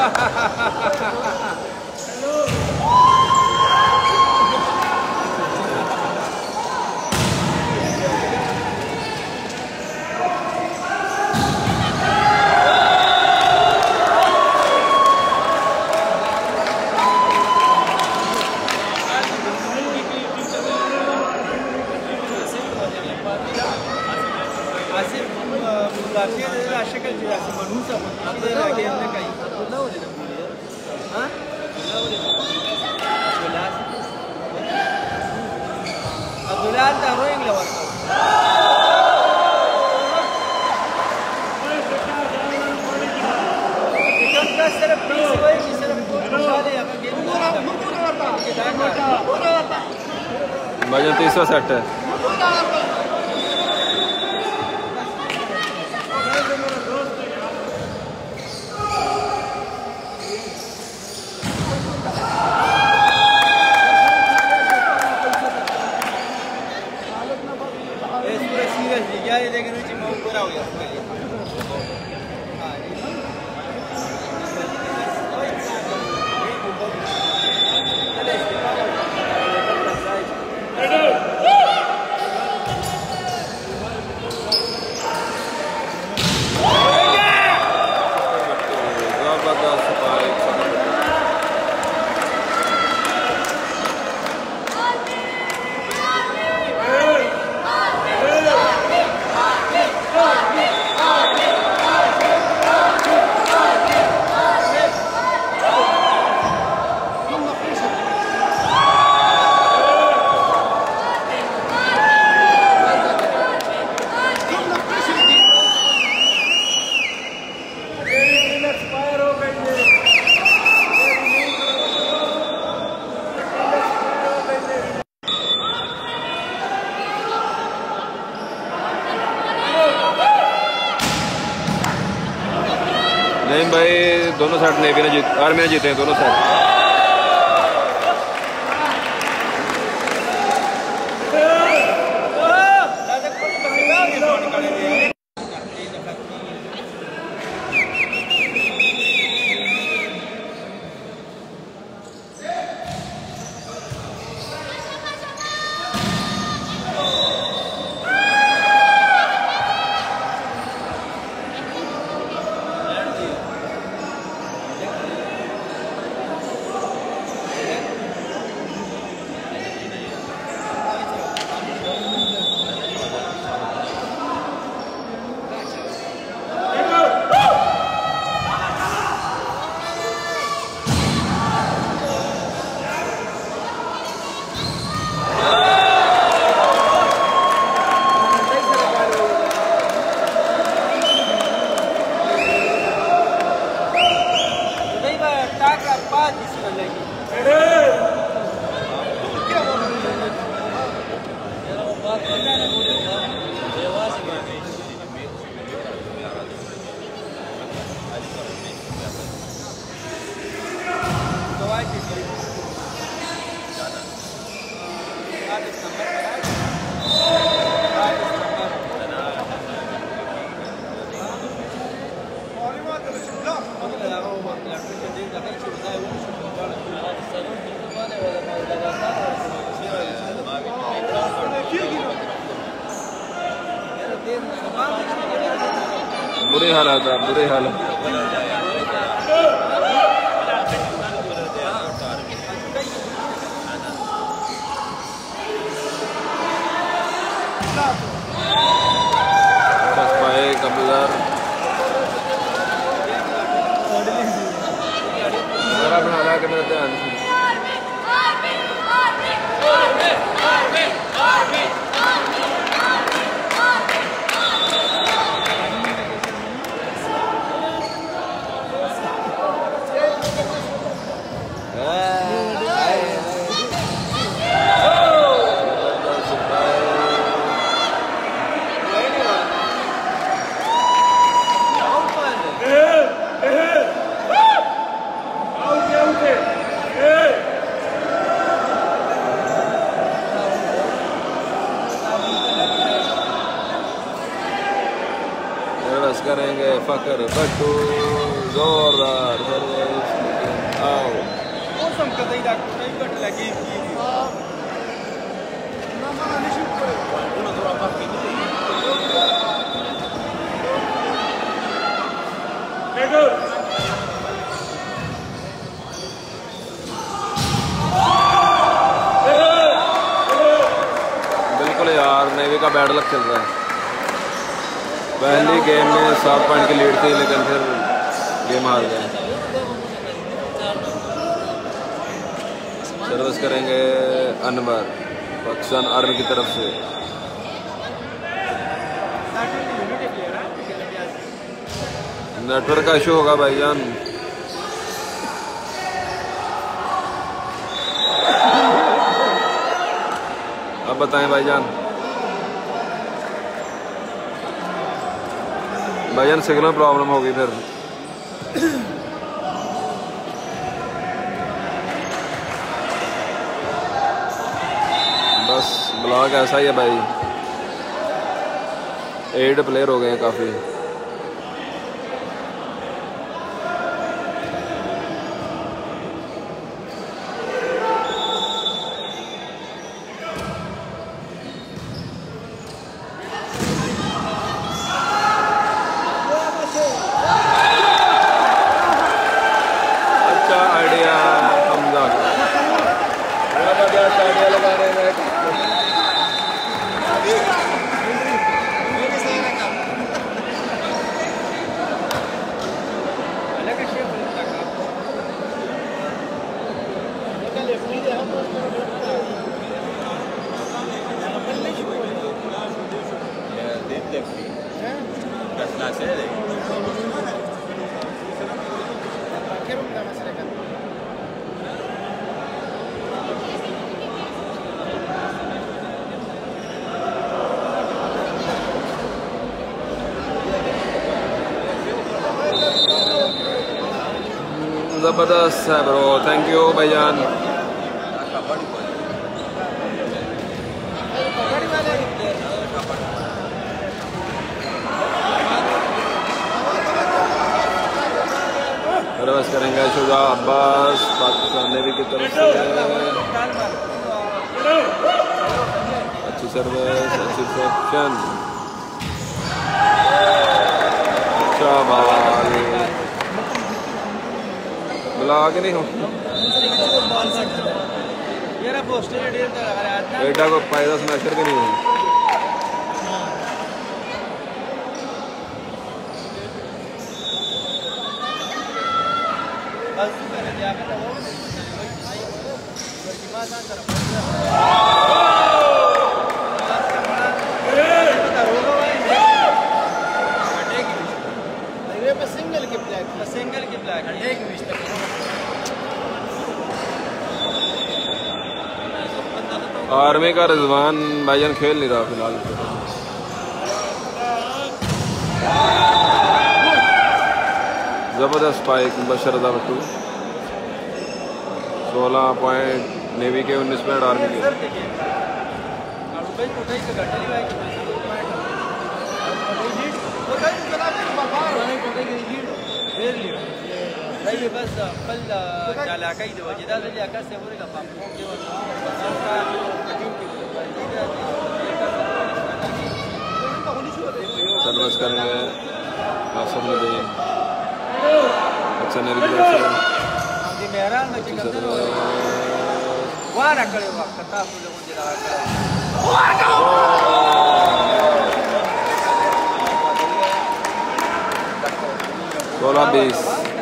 भाईजान तीसरा सेट है। नहीं भाई, दोनों साइड नेवी ने जीत आर्मी ने जीते हैं दोनों साइड। बुरे हालात है, बुरे हालात। बस पाए कबूतर बना रहा के मेरा ध्यान कर बट्टू जोरदार सर्विस आओ मौसम कतई डॉक्टर कट लगी बिल्कुल यार, नेवी का बैड लक चल रहा है। पहली गेम में 7 पॉइंट की लीड थी, लेकिन फिर गेम हार गए। सर्विस करेंगे अनवर, पाकिस्तान आर्मी की तरफ से। नेटवर्क का इशू होगा भाईजान। अब बताएं भाईजान। भाईजान सिग्नल प्रॉब्लम होगी फिर। बस ब्लॉग ऐसा ही है भाई। 8 प्लेयर हो गए हैं काफ़ी। जबरदस्त है ब्रो, थैंक यू भाईजान। सर्विस करेंगे शुजा अब्बास, पाकिस्तान नेवी की तरफ से। अच्छी सर्विस, अच्छी रिसेप्शन, अच्छा बॉल। ब्लॉग नहीं हो बेटा को फायदा स्मैशर भी नहीं है। सिंगल की ब्लैक आर्मी का रिजवान भाईजान खेल नहीं रहा फिलहाल। जबरदस्त spike Bashar Battu. 16 point navy के, 19 पॉइंट आर्मी के। सर्विस करेंगे अच्छा सोलह 20।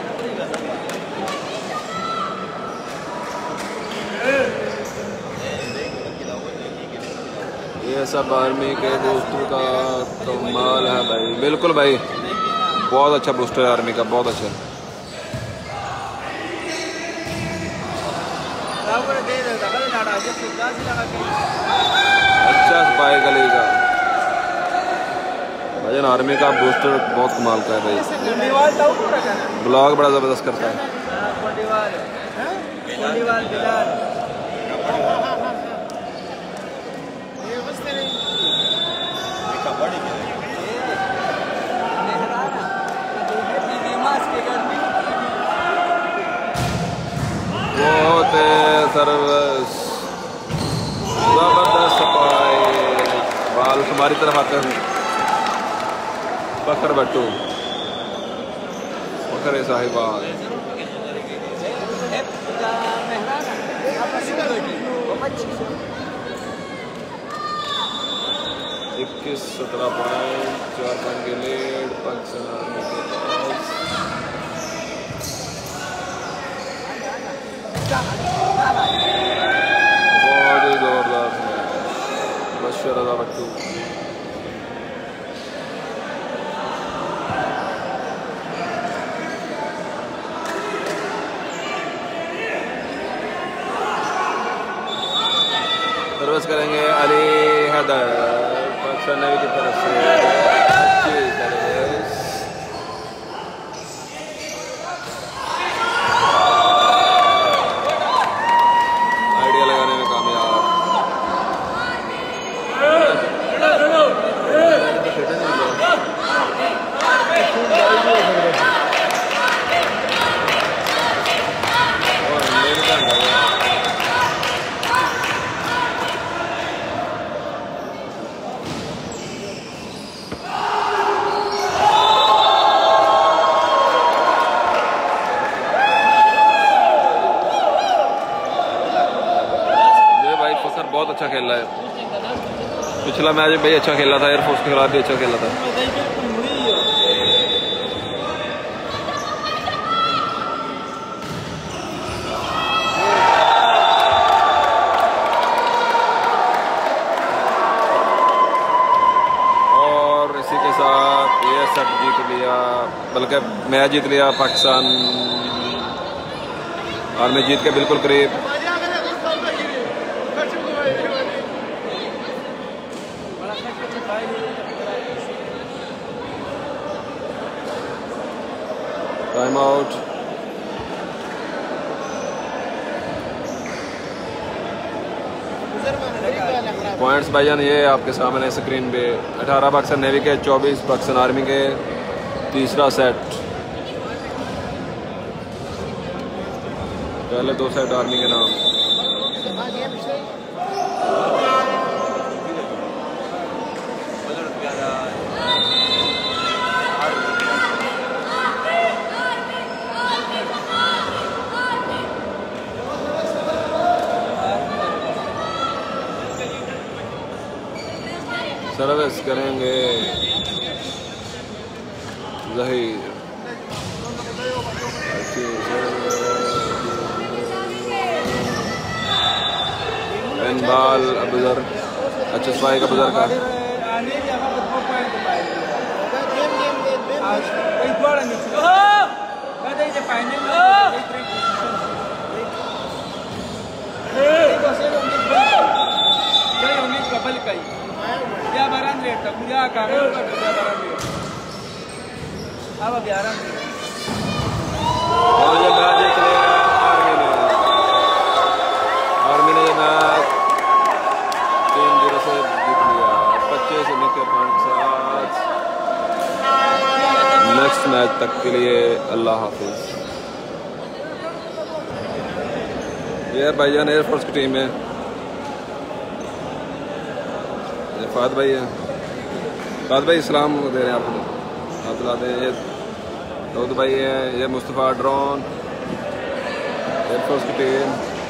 ये सब आर्मी के बूस्टर का कमाल है भाई। बिल्कुल भाई, बहुत अच्छा बूस्टर है आर्मी का, बहुत अच्छा। अच्छा स्पाइक अली का भाईजान। आर्मी का बूस्टर बहुत कमाल का है भाई। ब्लॉग बड़ा जबरदस्त करता है। सर्विस, जबरदस्त सफाई, बाल हमारी तरफ आते हैं। फखर भट्टू, फखर साहिबान, 21-17 पॉइंट, 4 पॉइंट के लीड पाकिस्तान आर्मी के पास। बहुत ही जोरदार बशर रजा भट्टू। सर्विस करेंगे अली हैदर, पाकिस्तान नेवी की तरफ से अच्छी सर्विस। आइडिया लगाने में कामयाब। बहुत अच्छा खेल रहा है। पिछला मैच भाई अच्छा खेला था, एयरफोर्स के खिलाफ भी अच्छा खेला था। और इसी के साथ ये सेट जीत लिया, बल्कि मैच जीत लिया पाकिस्तान आर्मी, जीत के बिल्कुल करीब। Time out. पॉइंट्स भाईजान ये आपके सामने स्क्रीन पे 18 पाकिस्तान नेवी के, 24 पाकिस्तान आर्मी के। तीसरा सेट, पहले 2 सेट आर्मी के नाम। सर्विस करेंगे जहीर, बाल अबुजर, अच्छा सफाई का बुजर का आर्मी ने मैच 3-0 से जीत लिया, 25 के पॉइंट के साथ। नेक्स्ट मैच तक के लिए अल्लाह हाफिज। ये भाईजान एयरफोर्स की टीम है, फाद भाई है। फाद भाई इस्लाम दे रहे हैं आपको, आप दिलाते हैं। ये दाऊद भाई है, ये मुस्तफ़ा ड्रोन, एयरफोर्स की टीम।